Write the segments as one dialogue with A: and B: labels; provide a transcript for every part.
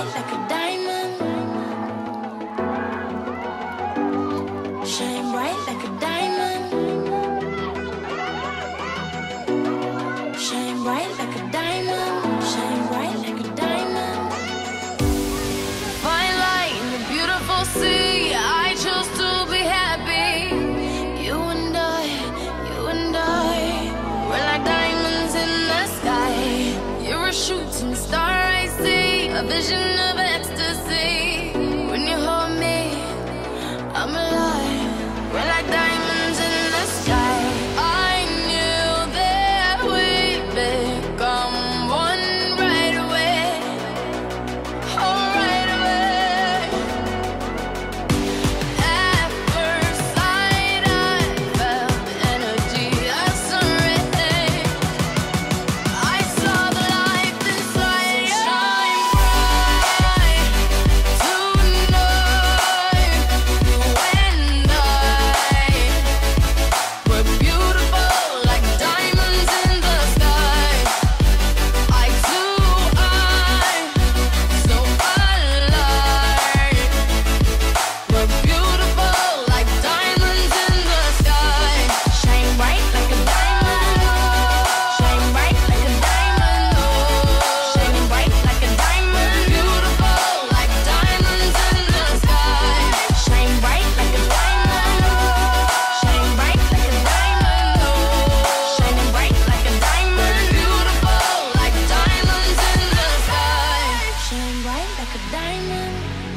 A: bright like a diamond. Shine bright like a diamond. Shine bright like a diamond. Shine bright like a diamond. Fine light in the beautiful sea. I chose to be happy. You and I, we're like diamonds in the sky. You're a shooting star, I see, a vision of ecstasy. When you hold me, I'm alive. We're like diamonds in the sky. I knew that we'd become one right away. Oh, right away. At first sight, I felt the energy of sun rays. I saw the light inside. Shine bright tonight. You and I, we're beautiful like diamonds in the sky. Eye to eye, so alive. We're beautiful like diamonds in the sky. Shine bright like a diamond. Shine bright like a diamond. Oh, shining bright like a diamond. Beautiful like diamonds in the sky. Shine bright like a diamond. Shine bright like a diamond. Oh, shining bright like a diamond. Beautiful like diamonds in the sky. Shine bright like a diamond.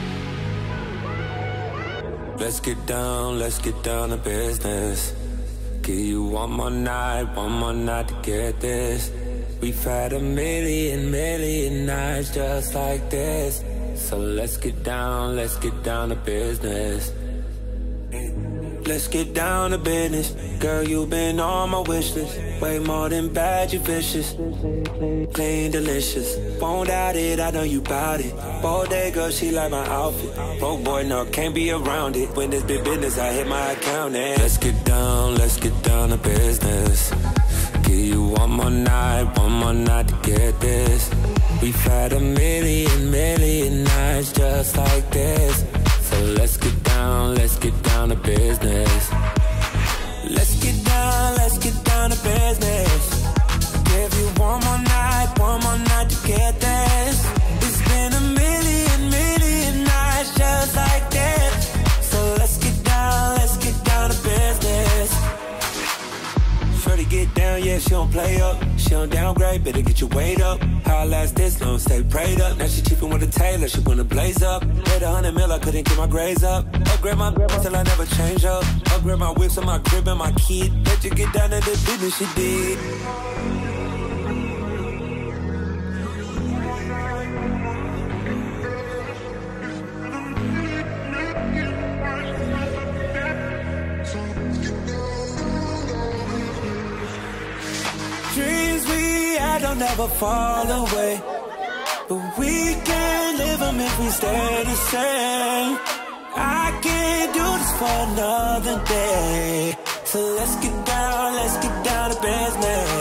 B: Let's get down to business. Give you one more night to get this. We've had a million nights just like this. So let's get down to business. Let's get down to business. Girl, you've been on my wish list. Way more than bad, you vicious. Clean, delicious. Won't doubt it, I know you bout it. Bodega, she like my outfit. Broke boy, no, can't be around it. When it's big business, I hit my account and let's get down to business. Give you one more night to get this. We've had a million nights just like this. So let's get down to business. Let's get down to business. Give you one more night to get this. It's been a million nights just like this. So let's get down to business. Shorty get down, yeah, she don't play up. She don't downgrade, better get your weight up. How I last this long, stay prayed up. Now she cheapin' with a tailor, she wanna blaze up. Paid 100 mil, I couldn't get my grades up. Upgrade my grandma till I never change up. Upgrade my whips and my crib and my kid. Let you get down to the business she did. Dreams we had don't never fall away, but we can't live them if we stay the same. I can't do this for another day. So let's get down to business.